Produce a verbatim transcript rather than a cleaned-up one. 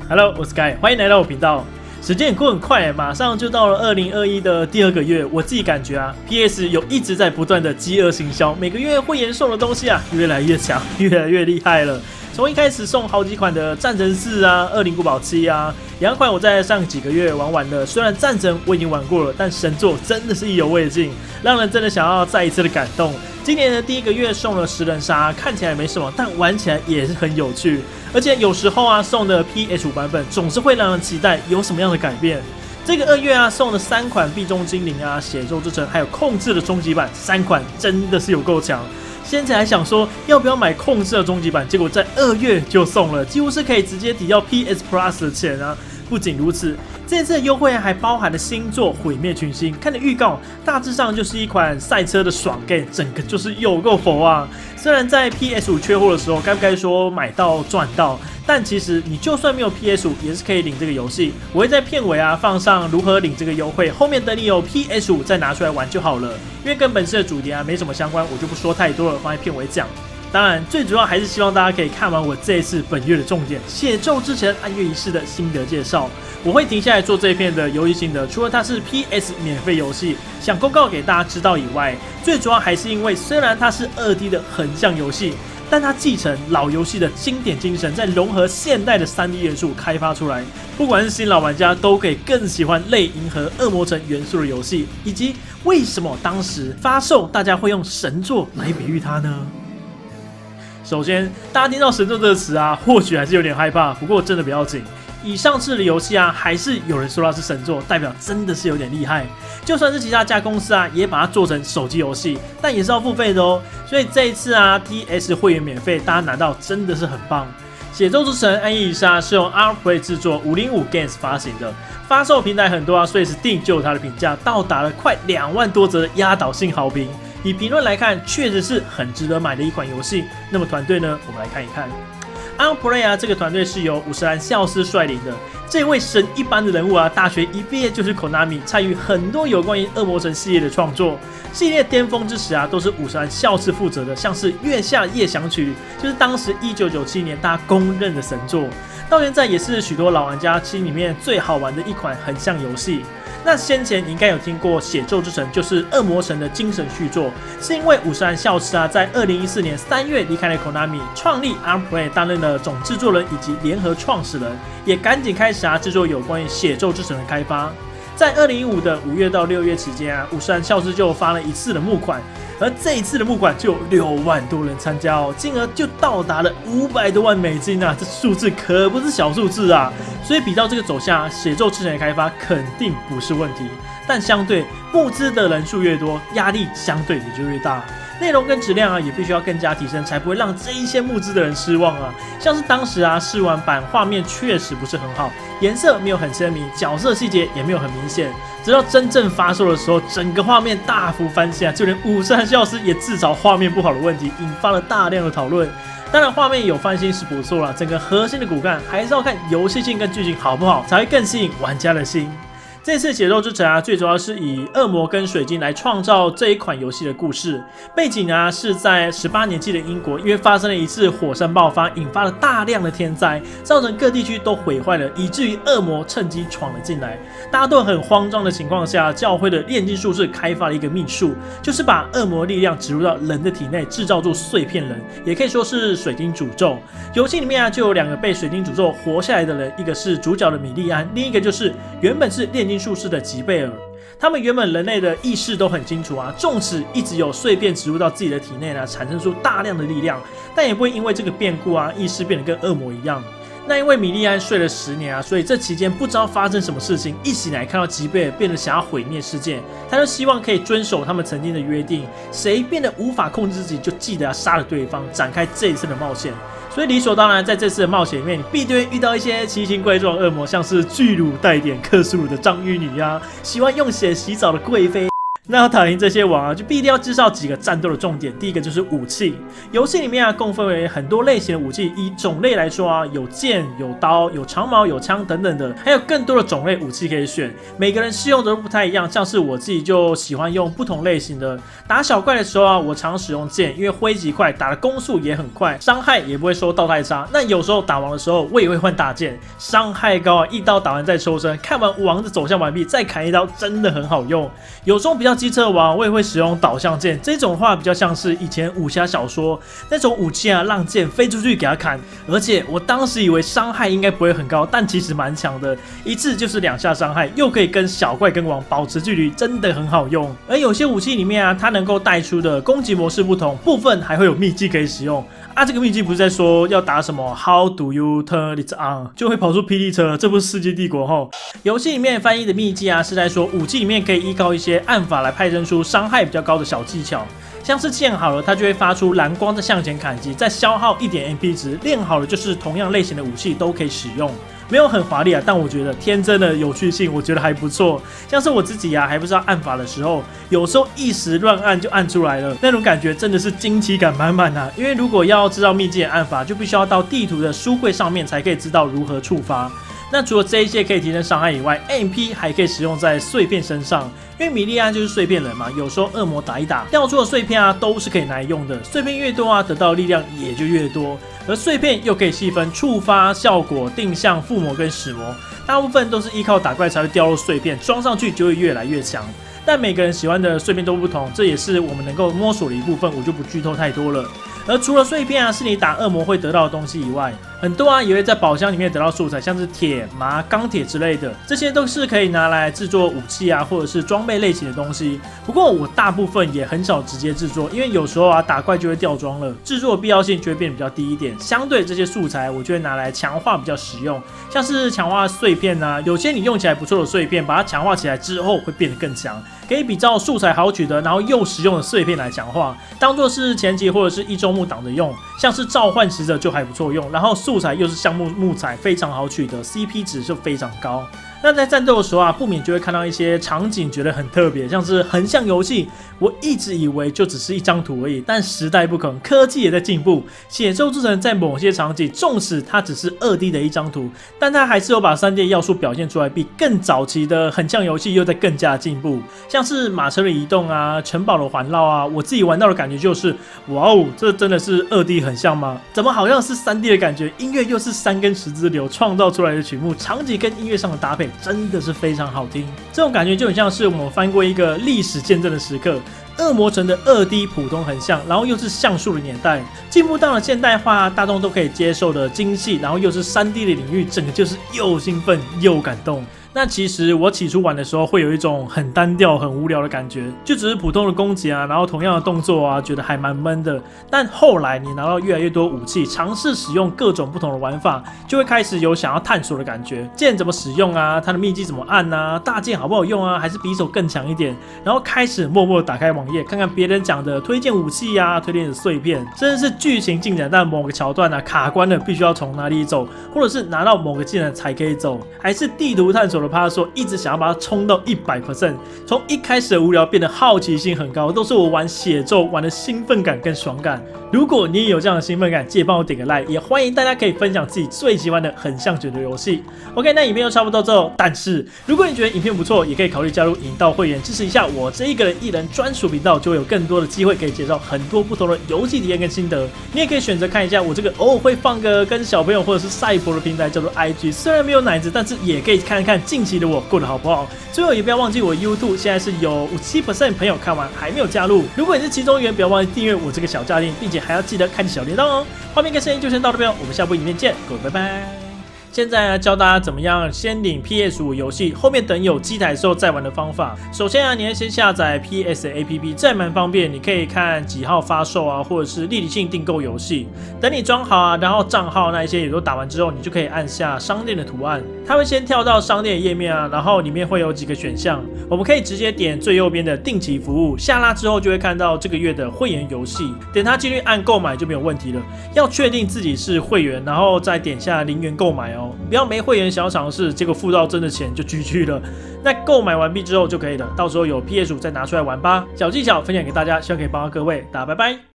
Hello， 我是 Sky， 欢迎来到我频道。时间也过很快，马上就到了二零二一的第二个月。我自己感觉啊 ，P S 有一直在不断的饥饿行销，每个月会员送的东西啊，越来越强，越来越厉害了。从一开始送好几款的战神四啊、恶灵古堡七啊，两款我在上几个月玩完了。虽然战神我已经玩过了，但神作真的是意犹未尽，让人真的想要再一次的感动。今年的第一个月送了十人杀，看起来没什么，但玩起来也是很有趣。而且有时候啊，送的 P S 五 版本总是会让人期待有什么样的改变。这个二月啊，送了三款壁中精灵啊、血咒之城，还有控制的终极版，三款真的是有够强。先前还想说要不要买控制的终极版，结果在二月就送了，几乎是可以直接抵掉 P S Plus 的钱啊！不仅如此，这次的优惠还包含了新作《毁灭群星》，看的预告，大致上就是一款赛车的爽 game， 整个就是有够佛啊！虽然在 P S 五 缺货的时候，该不该说买到赚到？但其实你就算没有 P S 五，也是可以领这个游戏。我会在片尾啊放上如何领这个优惠，后面等你有 P S 五 再拿出来玩就好了。因为跟本次的主题啊没什么相关，我就不说太多了，放在片尾讲。当然，最主要还是希望大家可以看完我这一次本月的重点——血咒之城暗月仪式的心得介绍。我会停下来做这一片的游戏心得，除了它是 P S 免费游戏，想公告给大家知道以外，最主要还是因为虽然它是 二 D 的横向游戏，但它继承老游戏的经典精神，再融合现代的 三 D 元素开发出来，不管是新老玩家都可以更喜欢类银河恶魔城元素的游戏，以及为什么当时发售大家会用神作来比喻它呢？首先，大家听到神作这个词啊，或许还是有点害怕，不过真的不要紧。以上次的游戏啊，还是有人说它是神作，代表真的是有点厉害。就算是其他家公司啊，也把它做成手机游戏，但也是要付费的哦。所以这一次啊 ，P S 会员免费，大家拿到真的是很棒。血咒之城暗夜以杀是用 Artplay 制作五零五 Games 发行的，发售平台很多啊，所以 Steam 就有它的评价，到达了快两万多则的压倒性好评。以评论来看，确实是很值得买的一款游戏。那么团队呢？我们来看一看。Outplay 啊，这个团队是由五十岚孝司率领的。这位神一般的人物啊，大学一毕业就是 Konami， 参与很多有关于恶魔城系列的创作。系列巅峰之时啊，都是五十岚孝司负责的，像是《月下夜想曲》，就是当时一九九七年大家公认的神作，到现在也是许多老玩家心里面最好玩的一款横向游戏。那先前你应该有听过《血咒之城》，就是恶魔城的精神续作，是因为五十岚孝司啊，在二零一四年三月离开了 Konami， 创立 Artplay， 担任了总制作人以及联合创始人，也赶紧开始啊制作有关于《血咒之城》的开发。在二零一五的五月到六月期间啊，五十岚孝司就发了一次的募款，而这一次的募款就有六万多人参加哦，金额就到达了五百多万美金啊，这数字可不是小数字啊！所以比到这个走向，血咒之城的开发肯定不是问题，但相对募资的人数越多，压力相对也就越大。内容跟质量啊，也必须要更加提升，才不会让这一些募资的人失望啊。像是当时啊，试玩版画面确实不是很好，颜色没有很鲜明，角色细节也没有很明显。直到真正发售的时候，整个画面大幅翻新啊，就连五十岚孝司也自嘲画面不好的问题，引发了大量的讨论。当然，画面有翻新是不错啦，整个核心的骨干还是要看游戏性跟剧情好不好，才会更吸引玩家的心。这次血咒之城啊，最主要是以恶魔跟水晶来创造这一款游戏的故事。背景啊是在十八年纪的英国，因为发生了一次火山爆发，引发了大量的天灾，造成各地区都毁坏了，以至于恶魔趁机闯了进来。大家都很慌张的情况下，教会的炼金术士开发了一个秘术，就是把恶魔力量植入到人的体内，制造出碎片人，也可以说是水晶诅咒。游戏里面啊就有两个被水晶诅咒活下来的人，一个是主角的米利安，另一个就是原本是炼金术士的吉贝尔。他们原本人类的意识都很清楚啊，纵使一直有碎片植入到自己的体内呢，产生出大量的力量，但也不会因为这个变故啊，意识变得跟恶魔一样。那因为米利安睡了十年啊，所以这期间不知道发生什么事情，一醒来看到吉贝尔变得想要毁灭世界，他就希望可以遵守他们曾经的约定，谁变得无法控制自己，就记得要杀了对方，展开这一次的冒险。所以理所当然，在这次的冒险里面，你必定会遇到一些奇形怪状的恶魔，像是巨乳带点克苏鲁的章鱼女啊，喜欢用血洗澡的贵妃。 那要打赢这些王啊，就必定要知道几个战斗的重点。第一个就是武器，游戏里面啊共分为很多类型的武器，以种类来说啊，有剑、有刀、有长矛、有枪等等的，还有更多的种类武器可以选。每个人适用的都不太一样，像是我自己就喜欢用不同类型的。打小怪的时候啊，我常使用剑，因为挥击快，打的攻速也很快，伤害也不会受到太差。那有时候打王的时候，我也会换大剑，伤害高啊，一刀打完再抽身，看完王的走向完毕再砍一刀，真的很好用。有时候比较机车的王，我也会使用导向剑，这种话比较像是以前武侠小说那种武器啊，让剑飞出去给他砍。而且我当时以为伤害应该不会很高，但其实蛮强的，一次就是两下伤害，又可以跟小怪跟王保持距离，真的很好用。而有些武器里面啊，它能够带出的攻击模式不同，部分还会有秘技可以使用。啊，这个秘技不是在说要打什么 How do you turn it on 就会跑出霹雳车了，这不是世纪帝国吼。游戏里面翻译的秘技啊，是在说武器里面可以依靠一些按法来派生出伤害比较高的小技巧。像是剑好了，它就会发出蓝光在向前砍击，再消耗一点 M P 值。练好了就是同样类型的武器都可以使用。没有很华丽啊，但我觉得天真的有趣性，我觉得还不错。像是我自己啊，还不知道按法的时候，有时候一时乱按就按出来了，那种感觉真的是惊奇感满满啊！因为如果要知道秘技的按法，就必须要到地图的书柜上面才可以知道如何触发。那除了这一些可以提升伤害以外 ，M P 还可以使用在碎片身上，因为米利安就是碎片人嘛，有时候恶魔打一打掉出的碎片啊，都是可以拿来用的。碎片越多啊，得到的力量也就越多。而碎片又可以细分触发、效果、定向、附魔跟使魔，大部分都是依靠打怪才会掉落碎片，装上去就会越来越强。但每个人喜欢的碎片都不同，这也是我们能够摸索的一部分，我就不剧透太多了。而除了碎片啊是你打恶魔会得到的东西以外，很多啊也会在宝箱里面得到素材，像是铁、麻、钢铁之类的，这些都是可以拿来制作武器啊或者是装备类型的东西。不过我大部分也很少直接制作，因为有时候啊打怪就会掉装了，制作的必要性就会变得比较低一点。相对这些素材，我就会拿来强化比较实用，像是强化碎片啊，有些你用起来不错的碎片，把它强化起来之后会变得更强，可以比照素材好取得，然后又实用的碎片来强化，当做是前期或者是一周目挡着用，像是召唤使者就还不错用，然后素材又是橡木木材，非常好取得 ，C P 值就非常高。那在战斗的时候啊，不免就会看到一些场景，觉得很特别，像是横向游戏。我一直以为就只是一张图而已，但时代不同，科技也在进步。血咒之城在某些场景，纵使它只是 二 D 的一张图，但它还是有把 三 D 的要素表现出来，比更早期的横向游戏又在更加进步。像是马车的移动啊，城堡的环绕啊，我自己玩到的感觉就是，哇哦，这真的是 二 D 横向吗？怎么好像是 三 D 的感觉？音乐又是三根十字流创造出来的曲目，场景跟音乐上的搭配。真的是非常好听，这种感觉就很像是我们翻过一个历史见证的时刻。恶魔城的 二 D 普通横向，然后又是像素的年代，进步到了现代化，大众都可以接受的精细，然后又是 三 D 的领域，整个就是又兴奋又感动。那其实我起初玩的时候会有一种很单调、很无聊的感觉，就只是普通的攻击啊，然后同样的动作啊，觉得还蛮闷的。但后来你拿到越来越多武器，尝试使用各种不同的玩法，就会开始有想要探索的感觉。剑怎么使用啊？它的秘技怎么按啊？大剑好不好用啊？还是匕首更强一点？然后开始默默打开网页，看看别人讲的推荐武器啊，推荐的碎片，甚至是剧情进展到某个桥段啊卡关了，必须要从哪里走，或者是拿到某个技能才可以走，还是地图探索的趴说一直想要把它冲到 百分之百， 从一开始的无聊变得好奇心很高，都是我玩血咒玩的兴奋感跟爽感。如果你也有这样的兴奋感，记得帮我点个 like， 也欢迎大家可以分享自己最喜欢的横向卷轴游戏。OK， 那影片就差不多之后，但是如果你觉得影片不错，也可以考虑加入引道会员，支持一下我这一个人一人专属频道，就会有更多的机会可以介绍很多不同的游戏体验跟心得。你也可以选择看一下我这个偶尔会放个跟小朋友或者是赛博的平台，叫做 I G， 虽然没有奶子，但是也可以看看近期的我过得好不好。最后也不要忘记我 YouTube 现在是有 百分之五十七 朋友看完还没有加入，如果你是其中一员，不要忘记订阅我这个小家庭，并且还要记得开启小铃铛哦。画面跟声音就先到这边，我们下部影片见，各位拜拜。现在呢，教大家怎么样先领 P S 五 游戏，后面等有机台的时候再玩的方法。首先啊，你要先下载 P S A P P， 这蛮方便，你可以看几号发售啊，或者是立即性订购游戏。等你装好啊，然后账号那一些也都打完之后，你就可以按下商店的图案，它会先跳到商店的页面啊，然后里面会有几个选项，我们可以直接点最右边的定期服务，下拉之后就会看到这个月的会员游戏，点它进去按购买就没有问题了。要确定自己是会员，然后再点下零元购买哦。 哦，不要没会员想要尝试，结果付到真的钱就 G G 了。那购买完毕之后就可以了，到时候有 P S 五再拿出来玩吧。小技巧分享给大家，希望可以帮到各位，大家拜拜。